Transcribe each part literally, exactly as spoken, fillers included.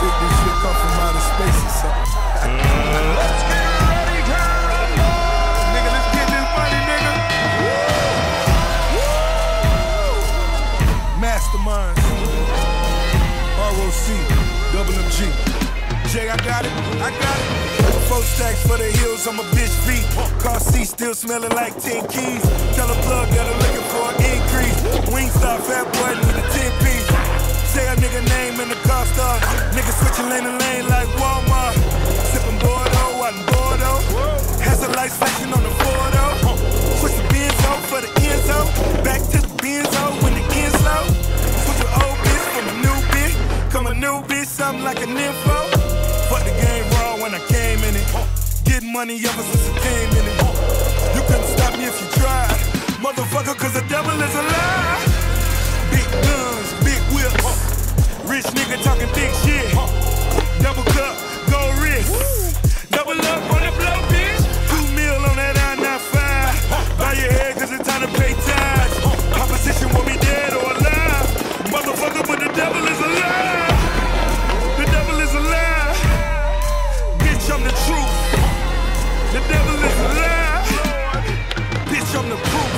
think this shit come from outer space or something. Let's get ready to rumble. Nigga, let's get this money, nigga. Masterminds. R O C, double M G. Jay, I got it, I got it. Four stacks for the hills on my bitch feet. Car seat still smelling like ten keys. Tell a plug that I'm looking for an increase. Wingstop, fat boy, need a ten piece. Say a nigga name in the car star. Nigga switching lane to lane like Walmart. Sipping Bordeaux, out in Bordeaux. Has a lights flashing on the Bordeaux. Switch the Benzo for the Enzo. Back to the Benzo when the end's low. Switch an old bitch from a new bitch. Come a new bitch, something like an info. Fuck the game raw when I came in it. Getting money ever since I came in it. You couldn't stop me if you tried. Motherfucker, cause the devil is alive. Big guns, big whips. Rich nigga talking big shit. Double cup, gold wrist. Double up on the blow, bitch. Two mil on that I ninety-five. Bow your head cause it's time to pay tithes. Opposition want me dead or alive. Motherfucker, but the devil is alive. The devil is alive. Bitch, I'm the truth. The devil is alive. Bitch, I'm the proof.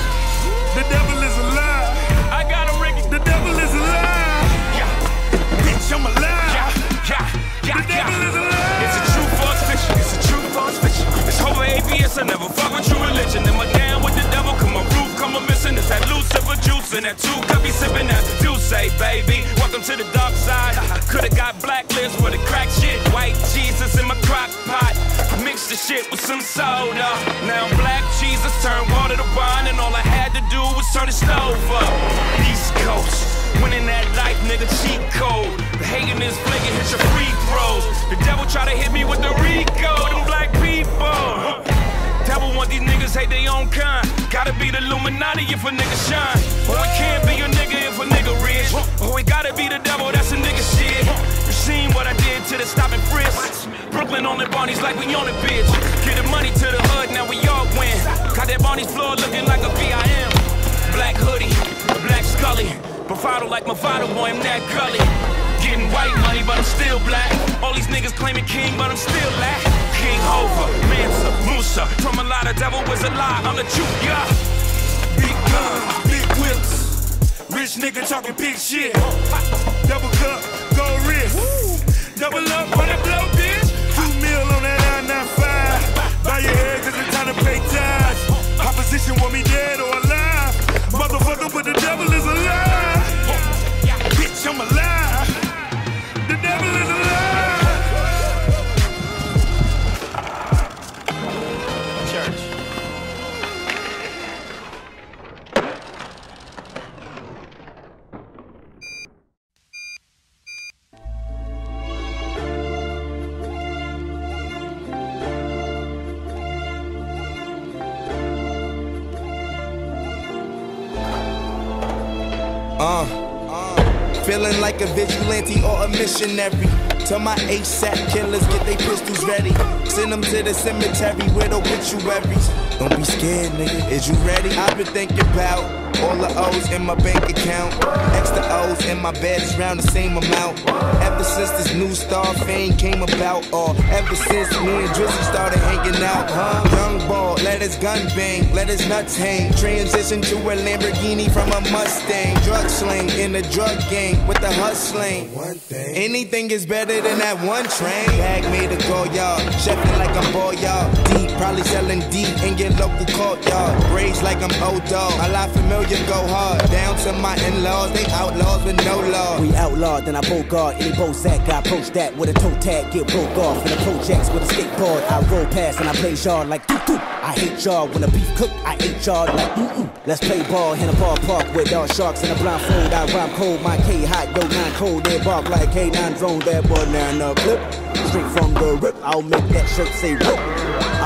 The devil is alive. I got a Ricky. The devil is alive. Yeah. Bitch, I'm alive. Yeah, yeah, yeah, The devil yeah. is alive. It's a true false fiction. It's a true false fiction. It's over A B S. I never fuck with true religion. Am I down with the devil? Come on, roof, come on, missing. It's that Lucifer juice and that two cup be sipping that. You say, baby, welcome to the dark side. Could've got blacklist for the crack shit. White Jesus in my crock pot. Mix the shit with some soda. Now black Jesus turned water to wine, and all I had to do was turn the stove up. East Coast, winning that life, nigga, cheat code. The hating is flaking, hit your free throws. The devil try to hit me with the Rico, them black people. Devil want these niggas hate their own kind. Gotta be the Illuminati if a nigga shine. Or it can't be a nigga if a nigga rich. Or it gotta be the devil, that's a nigga shit. You seen what I did to the stop and frisk. Brooklyn on the Barneys like we on the bitch. Get the money to the hood, now we all win. Got that Barney's floor looking like a V I M. Black hoodie, black Scully. Bravado like Movado, boy, I'm that gully. Getting white money, but I'm still black. All these niggas claiming king, but I'm still lack. King Hova, Mansa, Musa. From a lot of devil was a lie, I'm the truth, yeah. Big guns, big whips. Rich nigga talking big shit. Double cup, gold wrist. Double up on the blow, bitch. Two mil on that I ninety-five. Bow your head cause it's time to pay tithes. Opposition want me dead or alive. Motherfucker, but the devil is alive. Bitch, I'm alive. The devil is alive. Church. Uh, uh, feeling like a vigilante or a missionary. Tell my ASAP killers get they pistols ready. Send them to the cemetery with obituaries. Don't be scared, nigga. Is you ready? I've been thinking about all the O's in my bank account. Extra O's in my bed is round the same amount. Ever since this new star fame came about, or ever since me and Drizzy started hanging out, huh? Young ball, let his gun bang, let his nuts hang. Transition to a Lamborghini from a Mustang. Drug sling in the drug gang with the hustling. One thing, anything is better than that one train. Bag made a go yard, chefing like I'm ball yard. Deep, probably selling deep in your local courtyard. Braids like I'm old dog. A lot familiar. Go hard, down to my in-laws, they outlaws with no law. We outlawed, then I bogart any Bozak. I approach that with a toe tag, get broke off. And the projects with a skateboard, I roll past and I play yard like doo doo. I hate y'all when the beef cook, I ate y'all like mm mm. Let's play ball in a ballpark with all sharks in a blindfold. I rhyme cold, my K hot, yo nine cold. They bark like K nine drone, that boy now in the clip. Straight from the rip, I'll make that shirt say rip.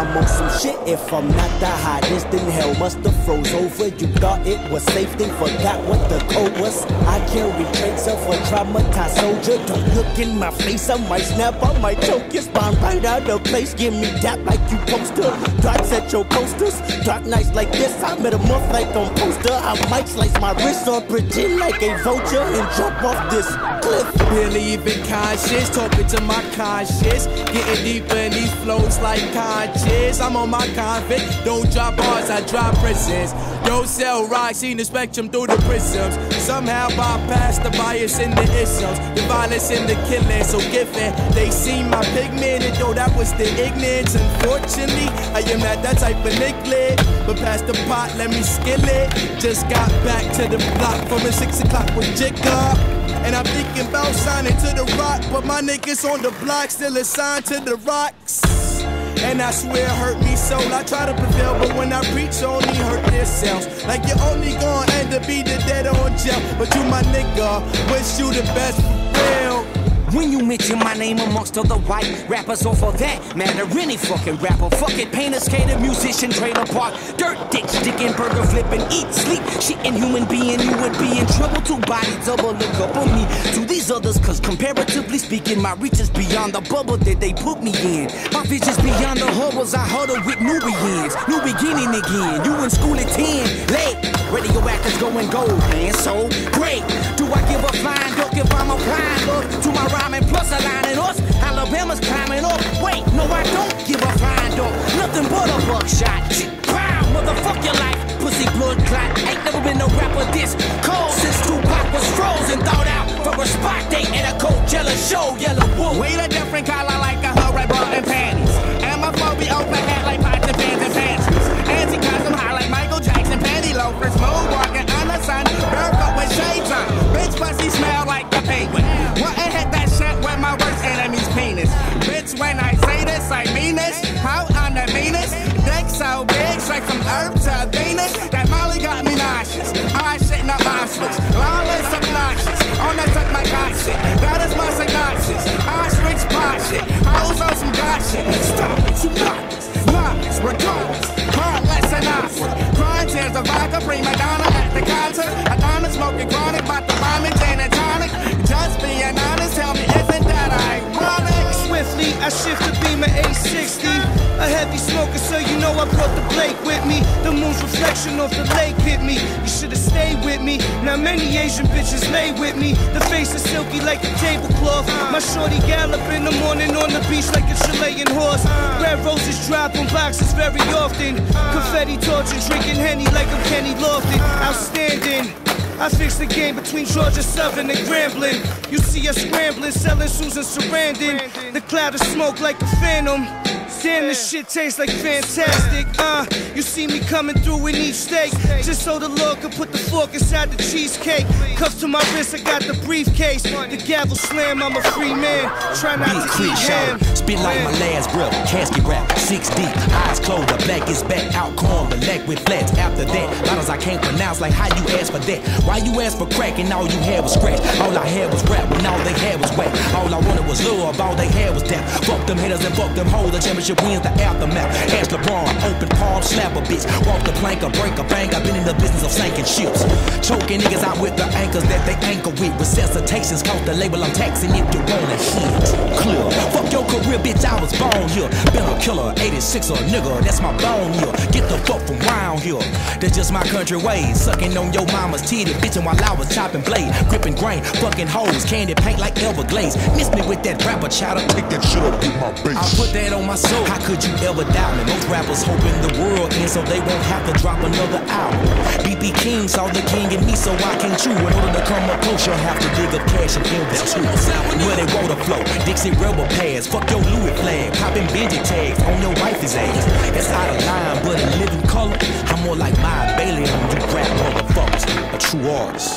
I'm on some shit. If I'm not the hottest, then hell must have froze over. You thought it was safe, then forgot what the code was. I carry traits of a traumatized soldier. Don't look in my face, I might snap, I might choke your spine right out of place. Give me that like you poster. Darts at your posters. Dark nights like this, I met a month like on poster. I might slice my wrist or pretend like a vulture and jump off this cliff. Really even conscious, talking to my conscience. Getting deeper in these flows like conscious. I'm on my convict, don't drop bars, I drop prisons. Don't sell rocks, see the spectrum through the prisms. Somehow bypass the bias in the isms, the violence in the killing. So given they see my pigment, and though that was the ignorance, unfortunately I am not that type of nicklet. But past the pot, let me skill it. Just got back to the block from the six o'clock with Jigga. And I'm thinking about signing to the rock, but my niggas on the block still assigned to the rocks. And I swear it hurt me so. I try to prevail, but when I preach, only hurt themselves. Like you're only gonna end up be the dead on jail. But you my nigga, wish you the best for real. When you mention my name amongst other white rappers off of that matter, any fucking rapper, fuck it, painter, skater, musician, trailer park, dirt, dick, sticking, burger flipping, eat, sleep, shitting human being, you would be in trouble. Two bodies double look up on me to these others, cause comparatively speaking, my reach is beyond the bubble that they put me in. My vision's beyond the hubbles, I huddle with Nubians, new beginning again. You in school at ten, late, radioactives going gold, man, so great. Do I give a flying duck if I'm applying love to my rhyming plus aligning us? Alabama's climbing up. Wait, no, I don't give a flying dog. Nothing but a buckshot. Wow, motherfuck your life. Pussy blood clot. Ain't never been no rapper this cold since Tupac was frozen. Thought out for a spot date at a Coachella show. Yellow wolf. Wait a different color like a hurry bra and panties. And my phobia open hat like pots and pants and fancies. Anti-custom high like Michael Jackson. Panty loafers. Moonwalking on the sun. Barefoot with shades on. Bitch pussy smell like a penguin. What the heck that shit with my worst enemy's penis? Bitch, when I say this, I mean this. How on the meanest? Dick so big, straight from Earth to Venus. That Molly got me nauseous. I shit not monstrous. Lawless obnoxious. On that tuck my god shit. That is my synopsis. Ostrich pot shit. Hoes on some god shit. Stop it, you knockers. Knockers, regardless. Heartless and awkward. Crying tears of vodka, prima donna at the concert. Adonna smoking chronic, about to vomit gin and tonic. Just being honest, tell me, isn't that ironic? Swiftly, I shift the Beamer eight sixty. A heavy smoker, so you know I brought the Blake with me. The moon's reflection off the lake hit me. You should've stayed with me. Now many Asian bitches lay with me. The face is silky like a tablecloth. My shorty gallop in the morning on the beach like a Chilean horse. Red roses drop on boxes very often. Confetti torture, drinking Henny like I'm Kenny Lofton. Outstanding. I fixed the game between Georgia Southern and Grambling. You see us scrambling, selling Susan Sarandon. The cloud of smoke like a phantom. Damn, this shit tastes like fantastic. Uh, you see me coming through in each steak, just so the Lord could put the fork inside the cheesecake. Cuffs to my wrist, I got the briefcase. The gavel slam, I'm a free man. Try not to eat ham. Spit like my last breath, casket rap, six deep, eyes closed, the black is back, out corn, the leg with flats. After that, bottles I can't pronounce, like how you ask for that? Why you ask for crack and all you had was scratch? All I had was rap when all they had was whack. All I wanted was love, all they had was that. Fuck them haters and fuck them hoes, the championship wins the aftermath. Ask LeBron, open palm, slap a bitch, walk the plank or break a bank. I've been in the business of sinking ships, choking niggas out with the anchors that they anchor with. Resuscitations cost the label I'm taxing if you wanna hit. Clear, fuck your career, bitch, I was born here. Been a killer, eighty-six or a nigga, that's my bone here. Get the fuck from round here, that's just my country ways. Sucking on your mama's titty, bitching while I was chopping blade. Gripping grain, fucking hoes, candy paint like Everglades. Miss me with that rapper chatter, take that shit up with my bass. I put that on my soul, how could you ever doubt me? Most rappers hoping the world ends so they won't have to drop another album. B B King saw the king in me, so I can chew. In order to come up close, you'll have to dig up cash and invest too. Where they water flow, Dixie Rebel pads, fuck your Louis flag, popping Benji tags on your wife's ass. That's out of line, but in living color, I'm more like my Bailey on you rap motherfuckers, a true artist.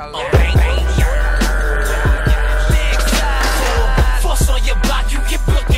Force on your block, you get booked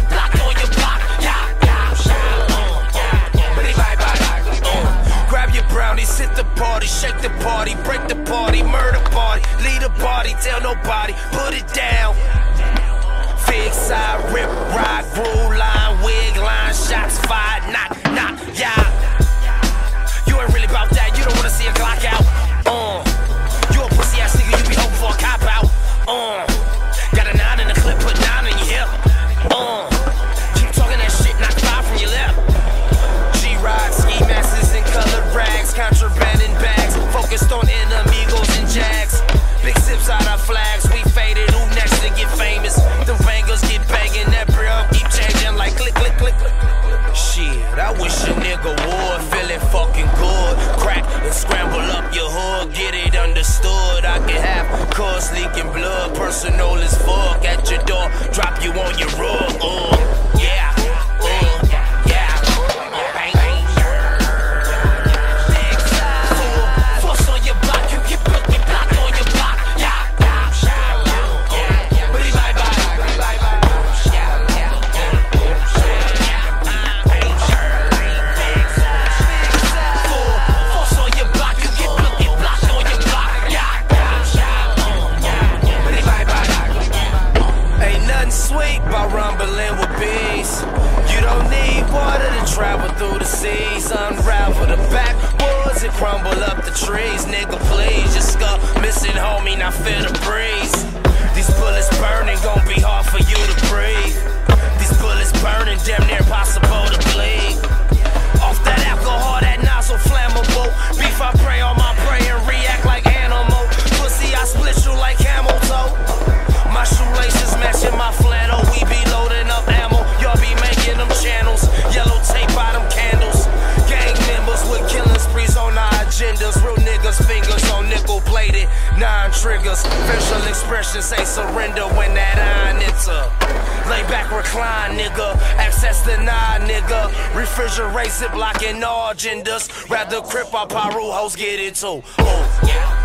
party, shake the party, break the party, murder party, lead a party, tell nobody, put it down. Fig side, rip, ride, groove line, wig line, shots fired, knock, knock, yeah. You ain't really about that, you don't wanna see a clock out. Uh, you a pussy ass nigga, you be hoping for a cop out. Uh, got a nine in the clip, put nine in your hip. Uh, keep talking that shit, knock five from your lip. G-Ride, ski masks and colored rags, contraband in bags, focused on enemigos and jags. Big sips out our flags, we faded, who next to get famous? The bangers get banging, that brill keep changing like click, click, click, click. Shit, I wish a nigga would, feeling fucking good. Crack and scramble up your hood, get it understood. I can have cuz leaking blood, personal as fuck. At your door, drop you on your rug, uh, yeah, uh, yeah. Bang, bang. Full force on your block, you get put me block on your block, yeah. Bye bye bye, bye bye. Sweet by rumbling with bees. You don't need water to travel through the seas. Unravel the backwoods and crumble up the trees. Nigga, please, just go missing, homie, now feel the breeze. These bullets burning, gon' be hard for you to breathe. These bullets burning, damn near impossible to bleed. Off that alcohol, that nozzle flammable. Beef, I pray on my prey and react like animal. Pussy, I split you like camel toe. My shoelaces matching my flannel. We be loading up ammo. Y'all be making them channels. Yellow tape by them candles. Gang members with killing sprees on our agendas. Real niggas, fingers on nickel plated. Nine triggers. Facial expressions say surrender when that iron enter. Lay back, recline, nigga. Access denied, nigga. Refrigerate, zip locking all genders. Rather crip our pyro hoes get it too. Oh, yeah.